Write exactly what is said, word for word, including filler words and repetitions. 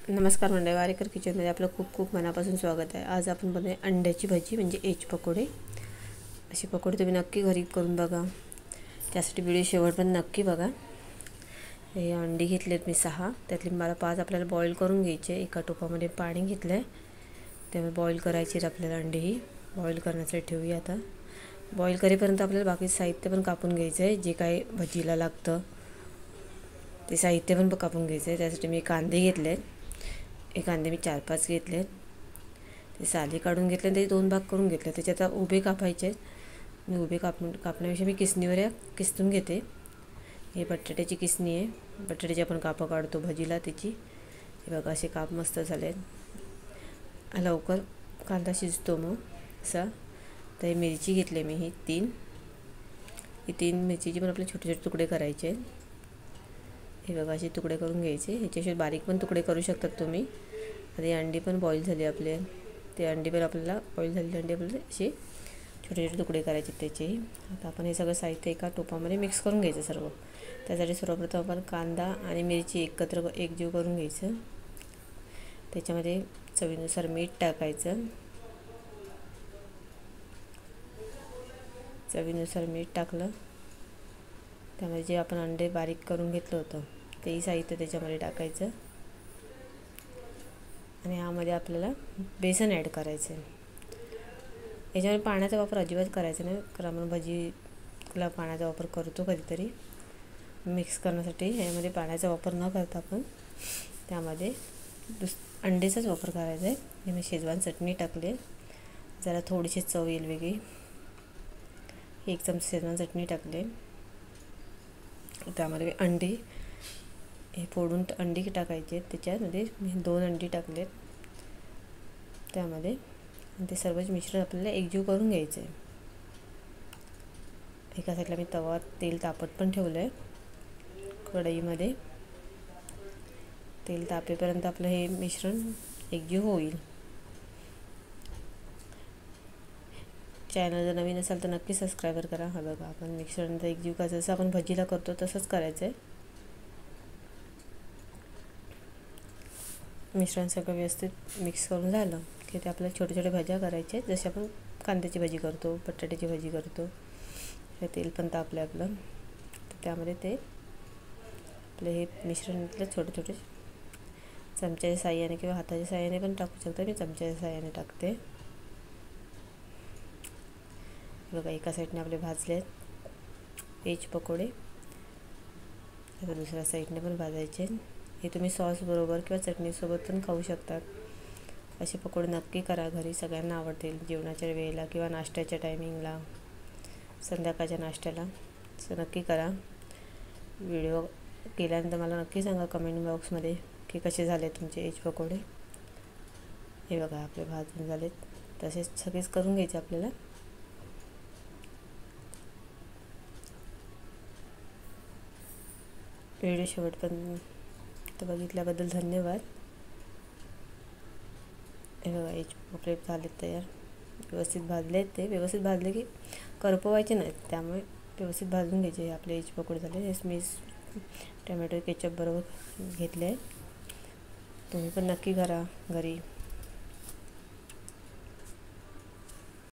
नमस्कार मंडळी, वारेकर किचनमध्ये आपलं खूप खूप मनापासून स्वागत आहे। आज आपण बनवूया अंड्याची भजी म्हणजे एज पकोडे। असे पकोडे तुम्ही नक्की घरी करून बघा, त्यासाठी व्हिडिओ शेवटपर्यंत नक्की बघा। हे अंडी घेतलेत मी सहा, त्यातली मला पाच आपल्याला बॉईल करून घ्यायचे। एका टोपामध्ये पाणी घेतलंय, त्यामुळे बॉईल करायचे आपल्याला अंडी ही बॉईल करण्यासाठी ठेवूया। आता बॉईल करेपर्यंत आपल्याला बाकी साहित्य पण कापून घ्यायचं आहे, जे काही भजीला लागतं ते साहित्य पण कापून घ्यायचं आहे। त्यासाठी मी कांदे घेतले, एक कांदे मी चार पाच घेतले, ते साली काढून घेतले, ते दोन भाग करून घेतले। त्याच्यात उभे कापायचे, मी उभे कापून कापण्यापेक्षा मी किसणीवर या किसून घेते। हे बटाट्याची किसणी आहे, बटाट्याची आपण कापं काढतो भजीला त्याची। हे बघा असे काप मस्त झाले, लवकर कांदा शिजतो मग असा। तर मिरची घेतली मी ही तीन, ही तीन मिरचीचे पण आपले छोटे छोटे तुकडे करायचे। हे बघा असे तुकडे करून घ्यायचे, ह्याच्याशिवाय बारीक पण तुकडे करू शकतात तुम्ही। आणि अंडी पण बॉईल झाली आपले, ते अंडी पण आपल्याला बॉईल झालेली अंडी आपल्याला असे छोटे छोटे तुकडे करायचे त्याचे। आता आपण हे सगळं साहित्य एका टोपामध्ये मिक्स करून घ्यायचं सर्व। त्यासाठी सर्वप्रथम आपण कांदा आणि मिरची एकत्र एकजीव करून घ्यायचं। त्याच्यामध्ये चवीनुसार मीठ टाकायचं, चवीनुसार मीठ टाकलं, त्यामध्ये जे आपण अंडे बारीक करून घेतलं होतं तेही साहित्य त्याच्यामध्ये टाकायचं। आणि ह्यामध्ये आपल्याला बेसन ॲड करायचं आहे। याच्यामध्ये पाण्याचा वापर अजिबात करायचा नाही, कारण आपण भजीला पाण्याचा वापर करतो कधीतरी मिक्स करण्यासाठी। यामध्ये पाण्याचा वापर न करता आपण त्यामध्ये दुस अंडेचाच वापर करायचा आहे। हे मी शेजवान चटणी टाकले, जरा थोडीशी चव येईल वेगळी। एक चमचा शेजवान चटणी टाकले, त्यामध्ये अंडी हे फोडून अंडी टाकायचे। त्याच्यामध्ये मी दोन अंडी टाकलेत त्यामध्ये, आणि ते सर्वच मिश्रण आपल्याला एकजीव करून घ्यायचं आहे। एका साईडला मी तवा तेल तापत पण ठेवलं आहे, कढईमध्ये तेल तापेपर्यंत आपलं हे मिश्रण एकजीव होईल। चॅनल जर नवीन असाल तर नक्की सबस्क्राईब करा। हा बघा आपण मिश्रण एकजीव का जसं आपण भजीला करतो तसंच करायचं आहे। मिश्रण सगळं व्यवस्थित मिक्स करून झालं की ते आपल्याला छोटे छोटे भज्या करायचे, जसे आपण कांद्याची भजी करतो, बटाट्याची भजी करतो। हे तेल पण तापलं आपलं, तर त्यामध्ये ते आपले हे मिश्रण छोटे छोटे चमच्याच्या साहाय्याने किंवा हाताच्या साहाय्याने पण टाकू शकता। मी चमच्याच्या साहाय्याने टाकते। बघा एका साईडने आपले भाजले एज पकोडे, आता दुसऱ्या साईडने पण भाजायचे। हे तुम्ही सॉस बरोबर किंवा चटणीसोबत पण खाऊ शकतात। असे पकोडे नक्की करा घरी, सगळ्यांना आवडतील जेवणाच्या वेळेला किंवा नाश्त्याच्या टायमिंगला, संध्याकाळच्या नाश्त्याला। असं नक्की करा। व्हिडिओ केल्यानंतर मला नक्की सांगा कमेंट बॉक्समध्ये की कसे झाले तुमचे एज पकोडे। हे बघा आपले भाजून झालेत, तसेच सगळेच करून घ्यायचे आपल्याला। व्हिडिओ शेवटपर्यंत बघितल्याबद्दल धन्यवाद। हे बघा एज पकोडे झाले तयार, व्यवस्थित भाजले ते। व्यवस्थित भाजले की करपवायचे नाहीत, त्यामुळे व्यवस्थित भाजून घ्यायचे। आपले एज पकोडे झाले, हे मी टोमॅटो केचप बरोबर घेतले। तुम्ही पण नक्की करा घरी।